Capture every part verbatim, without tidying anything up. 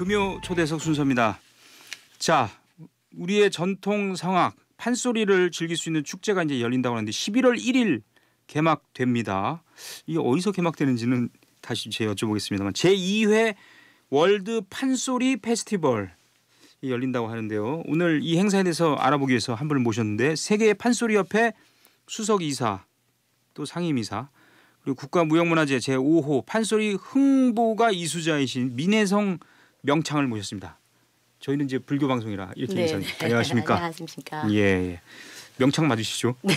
금요 초대석 순서입니다. 자, 우리의 전통 성악 판소리를 즐길 수 있는 축제가 이제 열린다고 하는데 십일월 일일 개막됩니다. 이게 어디서 개막되는지는 다시 제가 여쭤보겠습니다만 제이회 월드 판소리 페스티벌이 열린다고 하는데요. 오늘 이 행사에 대해서 알아보기 위해서 한 분을 모셨는데 세계 판소리협회 수석 이사 또 상임이사 그리고 국가무형문화재 제오호 판소리 흥보가 이수자이신 민혜성 명창을 모셨습니다. 저희는 이제 불교 방송이라 이렇게 네, 인사드립니다. 네. 안녕하십니까? 안녕하십니까? 예, 예. 명창 맞으시죠? 네.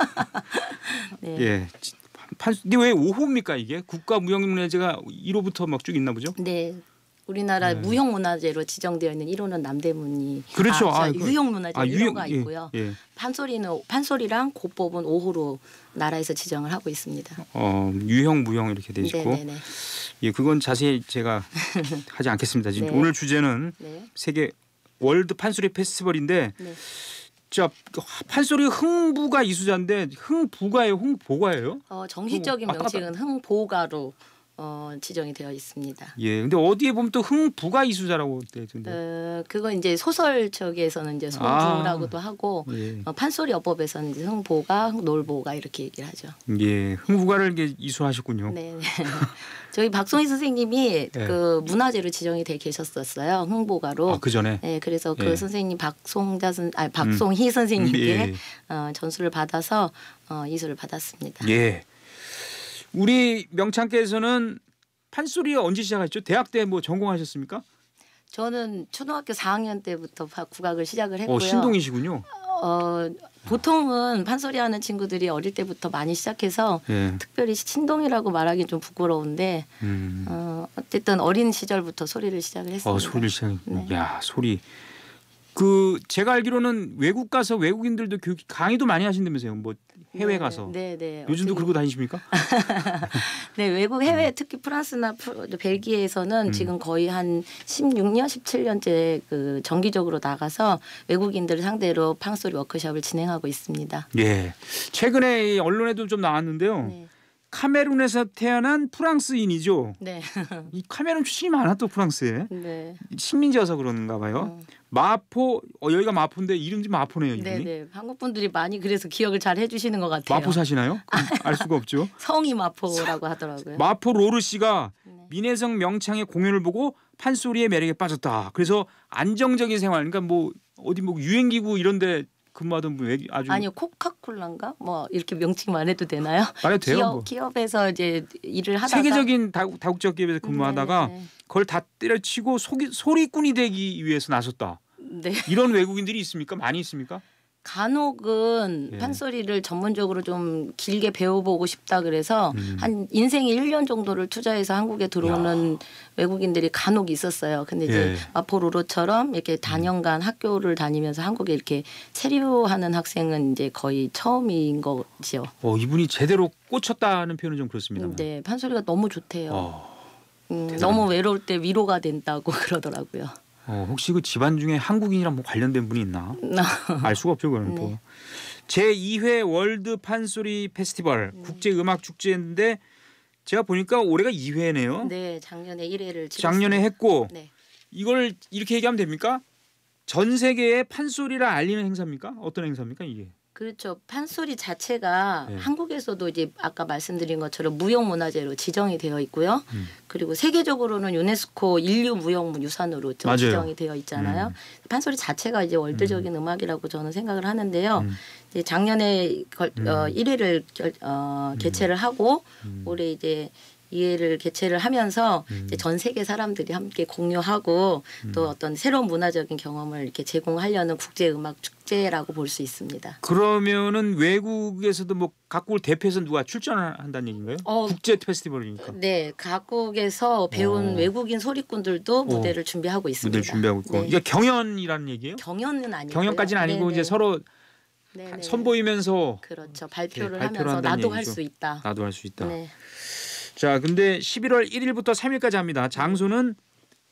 예. 예. 판, 근데 왜 오호입니까 이게? 국가무형문화재가 일호부터 막 쭉 있나 보죠? 네. 우리나라 네. 무형문화재로 지정되어 있는 일 호는 남대문이 그렇죠. 아, 아, 그, 유형문화재 아, 일 호가 예, 있고요. 예. 판소리는 판소리랑 고법은 오 호로 나라에서 지정을 하고 있습니다. 어, 유형, 무형 이렇게 돼 있고. 네네네. 예, 그건 자세히 제가 하지 않겠습니다. 지금 네. 오늘 주제는 네. 세계 월드 판소리 페스티벌인데, 네. 자 판소리 흥부가 이수자인데 흥부가예요, 흥보가예요? 어, 정식적인 아까 명칭은 흥보가로 어, 지정이 되어 있습니다. 예, 근데 어디에 보면 또 흥부가 이수자라고 돼 있던데. 어, 그거 이제 소설 쪽에서는 이제 아. 송부라고도 하고 예, 어, 판소리 어법에서는 이제 흥보가, 흥놀보가 이렇게 얘기를 하죠. 예, 흥부가를 이게 이수하셨군요. 네, 네. 저희 박송희 선생님이 예. 그 문화재로 지정이 돼 계셨었어요. 흥보가로. 아, 그 전에. 네, 그래서 그 예. 선생님 박송자 선, 아니 박송희 선생님께 예. 어, 전수를 받아서 어, 이수를 받았습니다. 예. 우리 명창께서는 판소리 언제 시작하셨죠? 대학 때 뭐 전공하셨습니까? 저는 초등학교 사 학년 때부터 파- 국악을 시작을 했고요. 어, 신동이시군요. 어, 보통은 판소리 하는 친구들이 어릴 때부터 많이 시작해서 예. 특별히 신동이라고 말하기 좀 부끄러운데 음. 어, 어쨌든 어린 시절부터 소리를 시작을 했습니다. 어, 소리를 시작. 네. 야, 소리. 그 제가 알기로는 외국 가서 외국인들도 교육 강의도 많이 하신다면서요. 뭐 해외 네, 가서. 네, 네. 요즘도 어떻게- 그러고 다니십니까? 네, 외국 해외 특히 프랑스나 프- 벨기에에서는 음. 지금 거의 한 십육 년, 십칠 년째 그 정기적으로 나가서 외국인들 상대로 판소리 워크숍을 진행하고 있습니다. 예. 최근에 이 언론에도 좀 나왔는데요. 네. 카메룬에서 태어난 프랑스인이죠. 네. 이 카메룬 출신이 많아 또 프랑스에. 네. 식민지여서 그런가 봐요. 음. 마포 어, 여기가 마포인데 이름이 마포네요. 이름이. 네, 네. 한국 분들이 많이 그래서 기억을 잘 해주시는 것 같아요. 마포 사시나요? 그럼 알 수가 없죠. 성이 마포라고 하더라고요. 마포 로르 씨가 네. 민혜성 명창의 공연을 보고 판소리의 매력에 빠졌다. 그래서 안정적인 생활, 그러니까 뭐 어디 뭐 유행기구 이런데 근무하던 분 외- 아주 아니요, 코카콜라인가? 뭐 이렇게 명칭만 해도 되나요? 말해도 돼요. 기업 뭐. 기업에서 이제 일을 하다가 세계적인 다국, 다국적 기업에서 근무하다가 네, 그걸 다 때려치고 소기, 소리꾼이 되기 위해서 나섰다. 네. 네. 이런 외국인들이 있습니까? 많이 있습니까? 간혹은 예. 판소리를 전문적으로 좀 길게 배워보고 싶다 그래서 음. 한 인생의 일 년 정도를 투자해서 한국에 들어오는 외국인들이 간혹 있었어요. 근데 이제 예. 마포로로처럼 이렇게 다년간 학교를 다니면서 한국에 이렇게 체류하는 학생은 이제 거의 처음인 거죠. 어, 이분이 제대로 꽂혔다는 표현은 좀 그렇습니다. 네, 판소리가 너무 좋대요. 어, 음, 대단합니다. 너무 외로울 때 위로가 된다고 그러더라고요. 어, 혹시 그 집안 중에 한국인이랑 뭐 관련된 분이 있나? 알 수가 없죠, 그거는 네. 또. 제이회 월드 판소리 페스티벌 음. 국제 음악 축제인데 제가 보니까 올해가 이 회네요. 네, 작년에 일 회를 작년에 했고 네. 이걸 이렇게 얘기하면 됩니까? 전 세계에 판소리를 알리는 행사입니까? 어떤 행사입니까 이게? 그렇죠. 판소리 자체가 네. 한국에서도 이제 아까 말씀드린 것처럼 무형문화재로 지정이 되어 있고요. 음. 그리고 세계적으로는 유네스코 인류 무형유산으로 좀 맞아요. 지정이 되어 있잖아요. 음. 판소리 자체가 이제 월드적인 음. 악이라고 저는 생각을 하는데요. 음. 이제 작년에 걸, 음. 어, 일 회를 결, 어, 개최를 하고 음. 올해 이제 이 회를 개최를 하면서 음. 이제 전 세계 사람들이 함께 공유하고 음. 또 어떤 새로운 문화적인 경험을 이렇게 제공하려는 국제 음악 축제라고 볼 수 있습니다. 그러면은 외국에서도 뭐 각국을 대표해서 누가 출전한다는 얘기인가요? 어, 국제 페스티벌이니까. 네, 각국에서 배운 오. 외국인 소리꾼들도 무대를 준비하고 있습니다. 무대를 준비하고 있고. 네. 이게 경연이라는 얘기예요? 경연은 아니고요. 경연까지는 아니고 네네. 이제 서로 네네. 선보이면서 그렇죠. 발표를 네, 발표를 하면서 한다는 나도 할 얘기죠. 수 있다. 나도 할 수 있다. 네. 자, 근데 십일월 일일부터 삼일까지 합니다. 장소는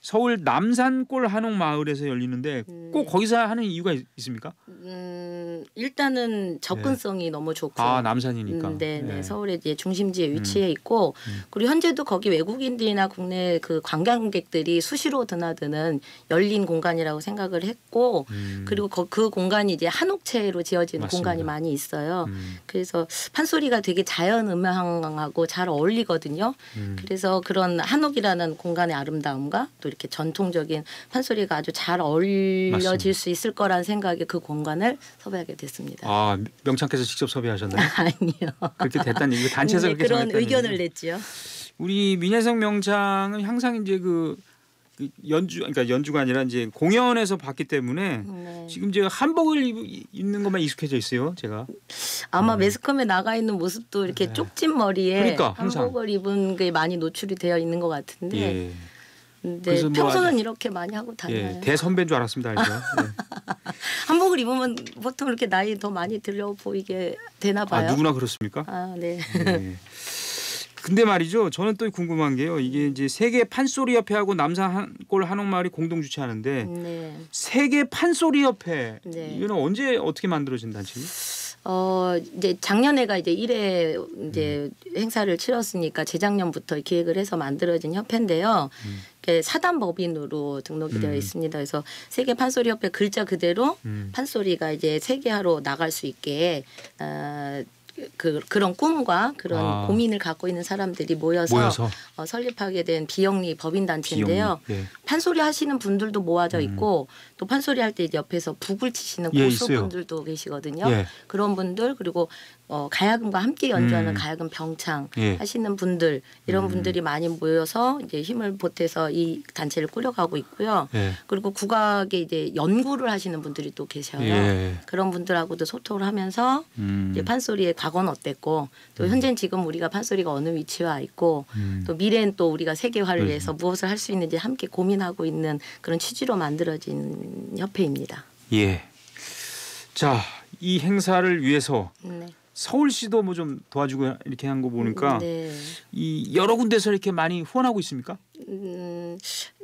서울 남산골 한옥마을에서 열리는데 꼭 네. 거기서 하는 이유가 있, 있습니까? 음, 일단은 접근성이 너무 좋고요. 아 남산이니까. 음, 네, 네. 예. 서울의 이제 중심지에 음. 위치해 있고 음. 그리고 현재도 거기 외국인들이나 국내 그 관광객들이 수시로 드나드는 열린 공간이라고 생각을 했고 음. 그리고 거, 그 공간이 이제 한옥체로 지어진 맞습니다. 공간이 많이 있어요. 음. 그래서 판소리가 되게 자연 음향하고 잘 어울리거든요. 음. 그래서 그런 한옥이라는 공간의 아름다움과 또 이렇게 전통적인 판소리가 아주 잘 어울려질 맞습니다. 수 있을 거라는 생각에 그 공간을 섭외하게 됐습니다. 아 명창께서 직접 섭외하셨나요? 아니요. 그렇게 됐다는 얘기 단체에서 네, 그렇게 그런 정했다는 의견을 얘기죠? 냈지요. 우리 민혜성 명창은 항상 이제 그, 그 연주 그러니까 연주가 아니라 이제 공연에서 봤기 때문에 네. 지금 제가 한복을 입, 입는 것만 익숙해져 있어요. 제가. 아마 음. 매스컴에 나가 있는 모습도 이렇게 네. 쪽진 머리에 그러니까, 항상. 한복을 입은 게 많이 노출이 되어 있는 것 같은데 예. 근데 그래서 뭐 평소는 아주- 이렇게 많이 하고 다녀요. 예. 대선배인 줄 알았습니다. 알죠? 예. 한복을 입으면 보통 이렇게 나이 더 많이 들어 보이게 되나 봐요. 아 누구나 그렇습니까? 아, 네. 예. 근데 말이죠. 저는 또 궁금한 게요. 이게 이제 세계 판소리 협회하고 남산골 한옥마을이 공동 주최하는데 네. 세계 판소리 협회 네. 이거는 언제 어떻게 만들어진 단체예요? 어 이제 작년에가 이제 일 회 이제 음. 행사를 치렀으니까 재작년부터 기획을 해서 만들어진 협회인데요. 음. 이게 사단 법인으로 등록이 음. 되어 있습니다. 그래서 세계 판소리 협회 글자 그대로 음. 판소리가 이제 세계화로 나갈 수 있게 어, 그 그런 꿈과 그런 아. 고민을 갖고 있는 사람들이 모여서, 모여서 어, 설립하게 된 비영리 법인 단체인데요. 비용이. 예. 판소리 하시는 분들도 모아져 음. 있고 또 판소리 할 때 이제 옆에서 북을 치시는 예, 고수분들도 계시거든요. 예. 그런 분들 그리고 어, 가야금과 함께 연주하는 음. 가야금 병창 예. 하시는 분들 이런 음. 분들이 많이 모여서 이제 힘을 보태서 이 단체를 꾸려가고 있고요. 예. 그리고 국악에 이제 연구를 하시는 분들이 또 계셔요. 예. 그런 분들하고도 소통을 하면서 음. 이제 판소리의 과거는 어땠고 또 현재는 지금 우리가 판소리가 어느 위치에 와 있고 음. 또 미래는 또 우리가 세계화를 그렇죠. 위해서 무엇을 할 수 있는지 함께 고민하고 있는 그런 취지로 만들어진 협회입니다. 예. 자, 이 행사를 위해서 네. 서울시도 뭐 좀 도와주고 이렇게 한 거 보니까 네. 이 여러 군데서 이렇게 많이 후원하고 있습니까? 음,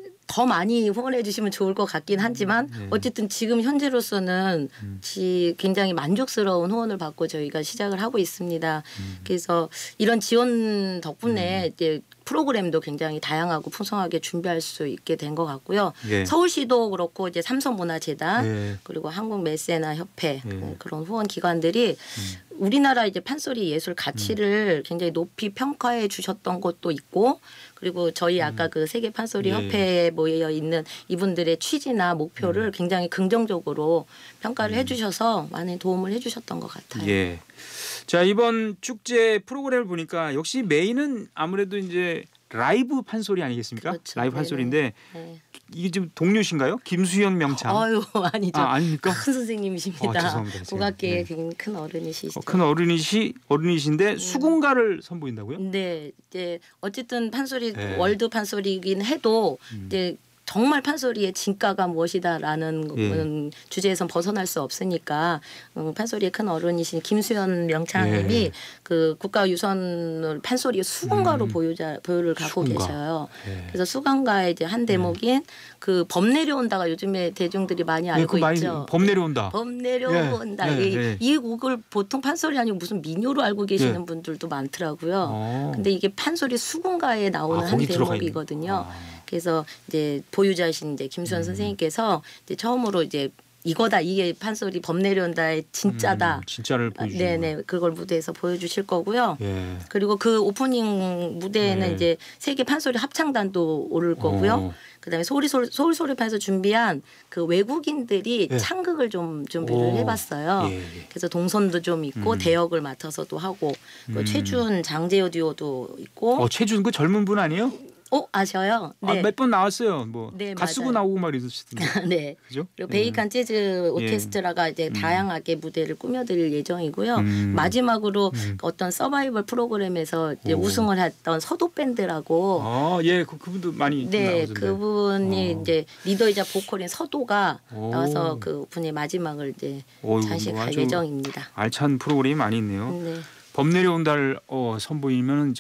더 많이 후원해 주시면 좋을 것 같긴 하지만 네. 어쨌든 지금 현재로서는 음. 지 굉장히 만족스러운 후원을 받고 저희가 시작을 하고 있습니다. 음. 그래서 이런 지원 덕분에 이제 프로그램도 굉장히 다양하고 풍성하게 준비할 수 있게 된 것 같고요. 예. 서울시도 그렇고 이제 삼성문화재단 예. 그리고 한국메세나 협회 예. 음, 그런 후원 기관들이 음. 우리나라 이제 판소리 예술 가치를 굉장히 높이 평가해 주셨던 것도 있고 그리고 저희 아까 그 세계 판소리 예. 협회에 모여 있는 이분들의 취지나 목표를 음. 굉장히 긍정적으로 평가를 해주셔서 많은 도움을 해주셨던 것 같아요. 예. 자, 이번 축제 프로그램을 보니까 역시 메인은 아무래도 이제 라이브 판소리 아니겠습니까? 그렇죠. 라이브 네네. 판소리인데 네. 이게 지금 동료신가요? 김수현 명창. 아유 아니죠. 아, 아닙니까? 큰 선생님이십니다. 어, 죄송합니다. 국악계의 네. 굉장히 큰 어른이시죠. 어, 큰 어른이시 어른이신데 수군가를 선보인다고요? 네, 이제 어쨌든 판소리 네. 월드 판소리이긴 해도 음. 이제 정말 판소리의 진가가 무엇이다라는 예. 음, 주제에선 벗어날 수 없으니까 음, 판소리의 큰 어른이신 김수현 명창님이 예. 그 국가유산을 판소리의 수군가로 음. 보유자 보유를 갖고 수군가. 계셔요. 예. 그래서 수군가의 이제 한 대목인 그 범 내려온다가 요즘에 대중들이 많이 예, 알고 그 많이 있죠. 범 내려온다. 범 내려온다. 예, 이, 예. 이 곡을 보통 판소리 아니고 무슨 민요로 알고 계시는 예. 분들도 많더라고요. 어. 근데 이게 판소리 수군가에 나오는 아, 한 거기 들어가 있는- 대목이거든요. 아. 그래서 이제 보유자신 이제 김수현 음. 선생님께서 이제 처음으로 이제 이거다 이게 판소리 범 내려온다의 진짜다. 음, 진짜를 아, 보여주는. 네네 그걸 무대에서 보여주실 거고요. 예. 그리고 그 오프닝 무대에는 네. 이제 세계 판소리 합창단도 오를 거고요. 어. 그다음에 서울 서울 소리판에서 준비한 그 외국인들이 예. 창극을 좀 준비를 오. 해봤어요. 예. 그래서 동선도 좀 있고 음. 대역을 맡아서도 하고 그 음. 최준 장재호 듀오도 있고 어, 최준 그 젊은 분 아니에요? 어 아셔요? 아, 네. 몇 번 나왔어요. 뭐 네, 가수고 맞아요. 나오고 막 이러시던데. 네. 그죠? 그리고 베이칸 재즈 예. 오케스트라가 이제 음. 다양하게 무대를 꾸며드릴 예정이고요. 음. 마지막으로 음. 어떤 서바이벌 프로그램에서 이제 오. 우승을 했던 서도 밴드라고 아, 예. 그 그분도 많이 네, 나오던데. 그분이 어. 이제 리더이자 보컬인 서도가 오. 나와서 그 분의 마지막을 이제 오, 이거 장식할 뭐 아주 예정입니다. 알찬 프로그램이 많이 있네요. 네. 범 내려온다를 어, 선보이면 진짜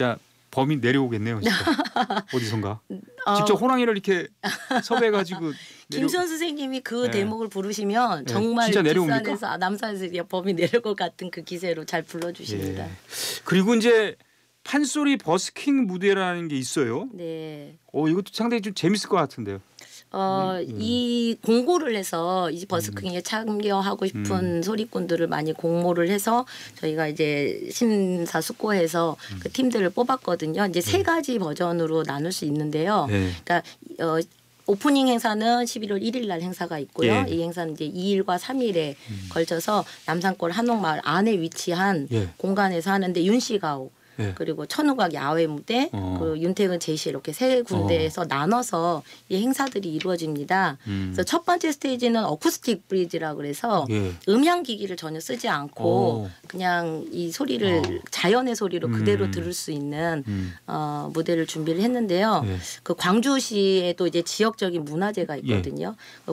범인 내려오겠네요. 진짜. 어디선가. 어, 직접 호랑이를 이렇게 섭외해가지고 내려... 김수현 선생님이 그 네. 대목을 부르시면 네. 정말 진짜 내려옵니까? 뒷산에서 아, 남산에서 범이 내려올 것 같은 그 기세로 잘 불러주십니다. 예. 그리고 이제 판소리 버스킹 무대라는 게 있어요. 네. 어 이것도 상당히 좀 재밌을 것 같은데요. 어, 음, 음. 이 공고를 해서 이 버스킹에 참여하고 싶은 음. 소리꾼들을 많이 공모를 해서 저희가 이제 심사숙고해서 음. 그 팀들을 뽑았거든요. 이제 세 가지 버전으로 나눌 수 있는데요. 네. 그러니까 어, 오프닝 행사는 십일월 일일 날 행사가 있고요. 예. 이 행사는 이제 이일과 삼일에 음. 걸쳐서 남산골 한옥마을 안에 위치한 예. 공간에서 하는데 윤씨가오 예. 그리고 천우각 야외 무대, 어. 그 윤택은 제시 이렇게 세 군데에서 나눠서 이 행사들이 이루어집니다. 음. 그래서 첫 번째 스테이지는 어쿠스틱 브리지라 그래서 예. 음향 기기를 전혀 쓰지 않고 오. 그냥 이 소리를 어. 자연의 소리로 그대로 음. 들을 수 있는 음. 어, 무대를 준비를 했는데요. 예. 그 광주시에도 이제 지역적인 문화재가 있거든요. 그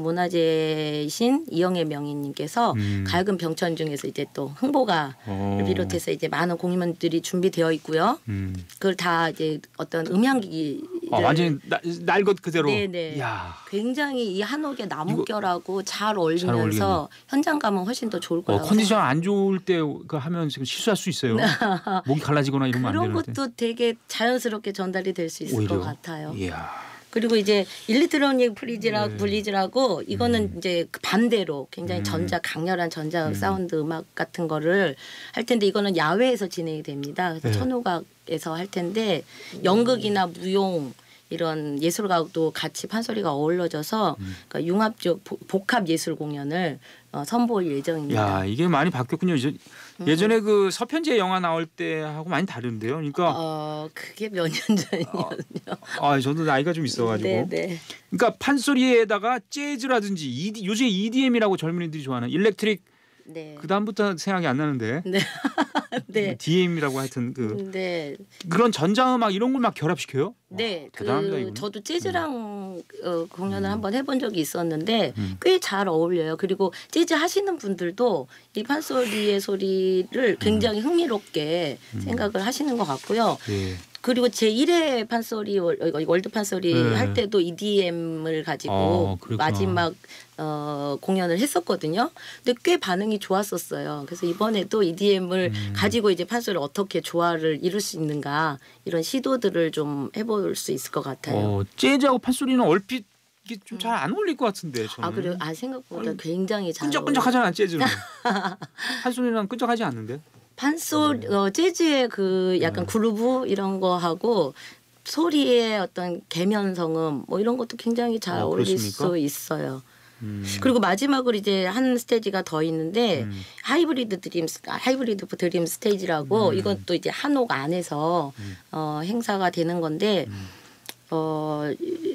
문화재이신 이영애 명인님께서 음. 가야금 병천 중에서 이제 또 흥보가 어. 비롯해서 이제 많은 공연들이 준비되어 있고요. 음. 그걸 다 이제 어떤 음향기기 아, 완전히 나- 날 것 그대로. 네네. 이야. 굉장히 이 한옥의 나무결하고 잘 어울리면서 어울리겠네. 현장감은 훨씬 더 좋을 어, 거라고 컨디션 안 좋을 때 그 하면 지금 실수할 수 있어요. 목이 갈라지거나 이러면 안 그런 되는데. 것도 되게 자연스럽게 전달이 될 수 있을 오히려. 것 같아요. 이야. 그리고 이제 일렉트로닉 프리즈라 네. 블리즈라고 이거는 이제 그 반대로 굉장히 음. 전자 강렬한 전자 음. 사운드 음악 같은 거를 할 텐데 이거는 야외에서 진행이 됩니다. 그래서 네. 천우각에서 할 텐데 연극이나 무용 이런 예술가도 같이 판소리가 어우러져서 음. 그러니까 융합적 보- 복합 예술 공연을 어, 선보일 예정입니다. 야, 이게 많이 바뀌었군요. 이제 음. 예전에 그 서편제 영화 나올 때하고 많이 다른데요. 그러니까 어 그게 몇 년 전이거든요. 아, 저도 나이가 좀 있어가지고. 네네. 그러니까 판소리에다가 재즈라든지 이디, 요새 이디엠이라고 젊은이들이 좋아하는 일렉트릭 네. 그 다음부터 생각이 안 나는데 네. 네. 디엠이라고 하여튼 그 네. 그런 전자음악 이런 걸 막 결합시켜요. 네, 와, 대단합니다, 그 이거는. 저도 재즈랑 어, 공연을 음. 한번 해본 적이 있었는데 음. 꽤 잘 어울려요. 그리고 재즈 하시는 분들도 이 판소리의 소리를 굉장히 흥미롭게 음. 생각을 하시는 것 같고요. 예. 그리고 제일 회 판소리 월- 어, 월드 판소리 네. 할 때도 이디엠을 가지고 어, 그렇구나. 마지막 어, 공연을 했었거든요. 근데 꽤 반응이 좋았었어요. 그래서 이번에도 이디엠을 음. 가지고 이제 판소리를 어떻게 조화를 이룰 수 있는가 이런 시도들을 좀 해볼 수 있을 것 같아요. 어, 재즈하고 판소리는 얼핏 이게 좀 잘 안 어울릴 것 같은데 저는. 아 그래요? 아 생각보다 아니, 굉장히 잘 어울려요. 끈적끈적하잖아 재즈는. 판소리랑 끈적하지 않는데. 판소리 어, 재즈의 그 약간 네. 그루브 이런 거 하고 소리의 어떤 계면성음 뭐 이런 것도 굉장히 잘 어, 어울릴 그렇습니까? 수 있어요. 음. 그리고 마지막으로 이제 한 스테이지가 더 있는데 음. 하이브리드 드림 하이브리드 드림 스테이지라고 음. 이것도 이제 한옥 안에서 음. 어, 행사가 되는 건데 음. 어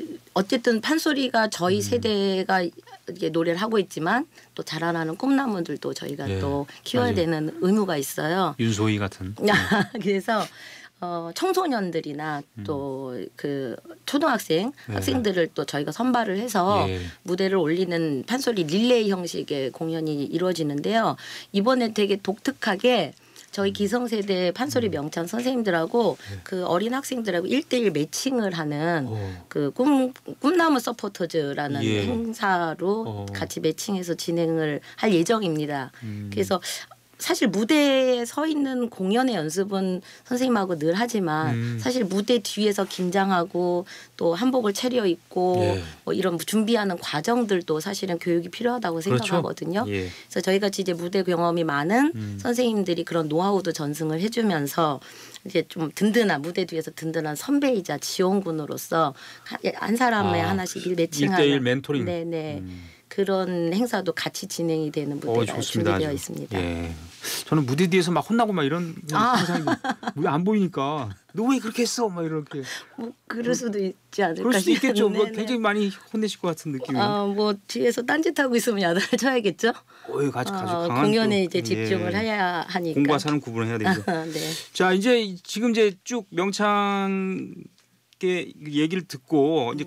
어쨌든 판소리가 저희 음. 세대가 이게 노래를 하고 있지만 또 자라나는 꿈나무들도 저희가 예, 또 키워야 맞아요. 되는 의무가 있어요. 윤소희 같은. 그래서 어, 청소년들이나 음. 또 그 초등학생 네. 학생들을 또 저희가 선발을 해서 예. 무대를 올리는 판소리 릴레이 형식의 공연이 이루어지는데요. 이번에 되게 독특하게 저희 기성세대 판소리 명창 선생님들하고 음. 네. 그 어린 학생들하고 일대일 매칭을 하는 어. 그 꿈, 꿈나무 서포터즈라는 예. 행사로 어. 같이 매칭해서 진행을 할 예정입니다. 음. 그래서 사실 무대에 서 있는 공연의 연습은 선생님하고 늘 하지만 음. 사실 무대 뒤에서 긴장하고 또 한복을 차려 입고 예. 뭐 이런 준비하는 과정들도 사실은 교육이 필요하다고 그렇죠. 생각하거든요. 예. 그래서 저희 같이 이제 무대 경험이 많은 음. 선생님들이 그런 노하우도 전승을 해주면서 이제 좀 든든한 무대 뒤에서 든든한 선배이자 지원군으로서 한- 한 사람에 아, 하나씩 일 매칭하는 일대일 멘토링. 네네 음. 그런 행사도 같이 진행이 되는 어, 무대가 좋습니다. 준비되어 아주. 있습니다. 예. 저는 무대 뒤에서 막 혼나고 막 이런 아. 상상이 왜 안 보이니까 너 왜 그렇게 했어? 막 이렇게. 뭐 그럴 수도 있지 않을까 그럴 수도 있겠죠. 뭐 네네. 굉장히 많이 혼내실 것 같은 느낌이. 아, 뭐 뒤에서 딴짓하고 있으면 야단을 쳐야겠죠. 어이 가지 가지 어, 강한 공연에 또, 이제 집중을 예. 해야 하니까. 공과 사는 구분을 해야 되죠. 네. 자 이제 지금 이제 쭉 명창께 얘기를 듣고 이제 음.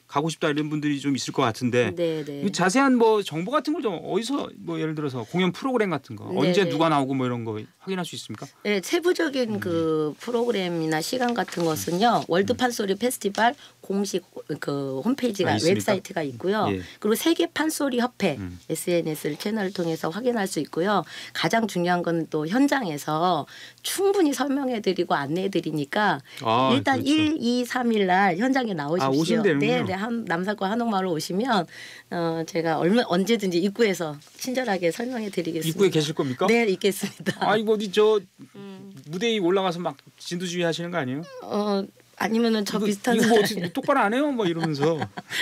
가고 싶다 이런 분들이 좀 있을 것 같은데 네, 네. 이 자세한 뭐 정보 같은 걸 좀 어디서 뭐 예를 들어서 공연 프로그램 같은 거 네, 언제 네. 누가 나오고 뭐 이런 거 확인할 수 있습니까? 네, 세부적인 그 프로그램이나 시간 같은 것은요. 월드 판소리 페스티벌 공식 그 홈페이지가 아, 있습니까? 웹사이트가 있고요. 예. 그리고 세계 판소리 협회 음. 에스엔에스 채널을 통해서 확인할 수 있고요. 가장 중요한 건 또 현장에서 충분히 설명해드리고 안내해드리니까 아, 일단 그렇죠. 일, 이, 삼 일 날 현장에 나오십시오. 아, 오시면 되는군요. 네, 네. 한, 남산과 한옥마을로 오시면 어, 제가 얼마 언제든지 입구에서 친절하게 설명해드리겠습니다. 입구에 계실 겁니까? 네, 있겠습니다. 아 이거 어디 저 음. 무대 에 올라가서 막 진두지휘 하시는 거 아니에요? 어 아니면은 저 이거, 비슷한 이거 뭐 사람이. 어떻게 똑바로 안 해요? 뭐 이러면서.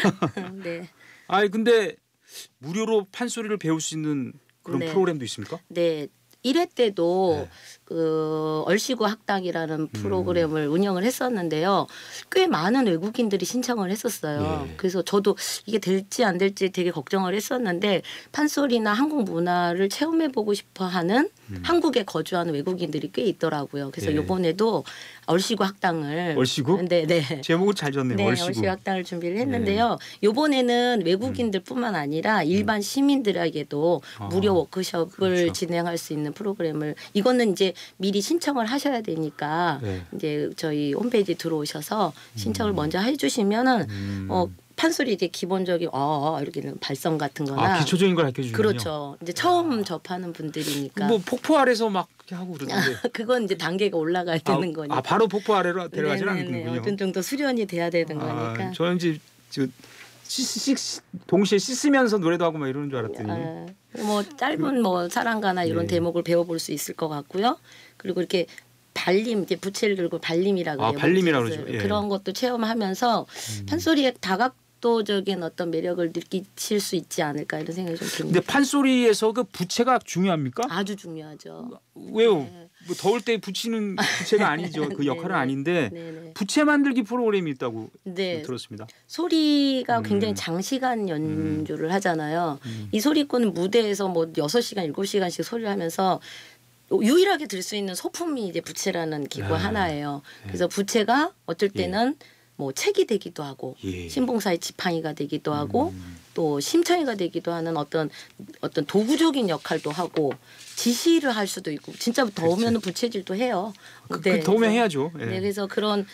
네. 아니 근데 무료로 판소리를 배울 수 있는 그런 네. 프로그램도 있습니까? 네. 일 회 때도 네. 그 얼씨구 학당이라는 프로그램을 운영을 했었는데요. 꽤 많은 외국인들이 신청을 했었어요. 예. 그래서 저도 이게 될지 안 될지 되게 걱정을 했었는데 판소리나 한국 문화를 체험해보고 싶어하는 음. 한국에 거주하는 외국인들이 꽤 있더라고요. 그래서 예. 이번에도 얼씨구 학당을 얼씨구? 네, 네. 제목을 잘 졌네요. 네, 얼씨구. 얼씨구 학당을 준비를 했는데요. 이번에는 외국인들뿐만 아니라 일반 시민들에게도 아, 무료 워크숍을 그렇죠. 진행할 수 있는 프로그램을 이거는 이제 미리 신청을 하셔야 되니까 네. 이제 저희 홈페이지 들어오셔서 신청을 음. 먼저 해주시면은 음. 어 판소리 이제 기본적인 어 이렇게는 발성 같은거나 아 기초적인 걸 알려주는군요. 그렇죠. 이제 처음 접하는 분들이니까 뭐 폭포 아래서 막 이렇게 하고 그러던데. 그건 이제 단계가 올라가야 되는 아, 거니까. 아 바로 폭포 아래로 데려가지는 네네네. 않는군요. 어떤 정도 수련이 돼야 되는 아, 거니까. 저는 이제 저 씻, 씻, 동시에 씻으면서 노래도 하고 막 이러는 줄 알았더니. 아, 뭐 짧은 뭐 사랑가나 이런 네. 대목을 배워볼 수 있을 것 같고요. 그리고 이렇게 발림 이제 부채를 들고 발림이라고 아, 해요. 발림이라고 목소리. 그러죠. 예. 그런 것도 체험하면서 음. 판소리의 다각도적인 어떤 매력을 느끼실 수 있지 않을까 이런 생각이 좀 듭니다. 근데 판소리에서 그 부채가 중요합니까? 아주 중요하죠. 왜요? 네. 뭐 더울 때 붙이는 부채가 아니죠. 그 역할은 네네. 아닌데 네네. 부채 만들기 프로그램이 있다고 네. 들었습니다. 소리가 음. 굉장히 장시간 연주를 하잖아요. 음. 이 소리꾼은 무대에서 뭐 여섯 시간, 일곱 시간씩 소리를 하면서 유일하게 들 수 있는 소품이 이제 부채라는 기구 아, 하나예요. 네. 그래서 부채가 어쩔 때는 뭐 책이 되기도 하고 예. 신봉사의 지팡이가 되기도 하고 음. 또 심청이가 되기도 하는 어떤 어떤 도구적인 역할도 하고 지시를 할 수도 있고 진짜 더우면 부채질도 해요. 그, 네, 그 더우면 그래서- 해야죠. 예. 네, 그래서 그런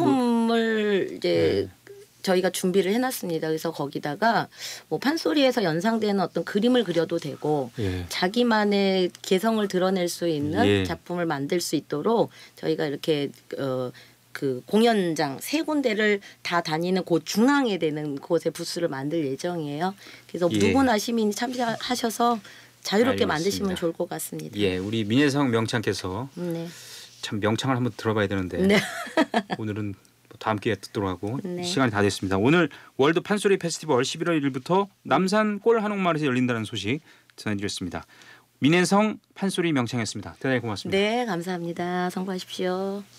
소품을 이제 네. 저희가 준비를 해놨습니다. 그래서 거기다가 뭐 판소리에서 연상되는 어떤 그림을 그려도 되고 예. 자기만의 개성을 드러낼 수 있는 예. 작품을 만들 수 있도록 저희가 이렇게 어, 그 공연장 세 군데를 다 다니는 곳 중앙에 되는 곳에 부스를 만들 예정이에요. 그래서 예. 누구나 시민이 참여하셔서 자유롭게 알겠습니다. 만드시면 좋을 것 같습니다. 예, 우리 민혜성 명창께서 네. 참 명창을 한번 들어봐야 되는데 네. 오늘은 다음 기회에 듣도록 하고 네. 시간이 다 됐습니다. 오늘 월드 판소리 페스티벌 십일월 일일부터 남산 꼴 한옥마을에서 열린다는 소식 전해드렸습니다. 민혜성 판소리 명창이었습니다. 대단히 고맙습니다. 네, 감사합니다. 성공하십시오.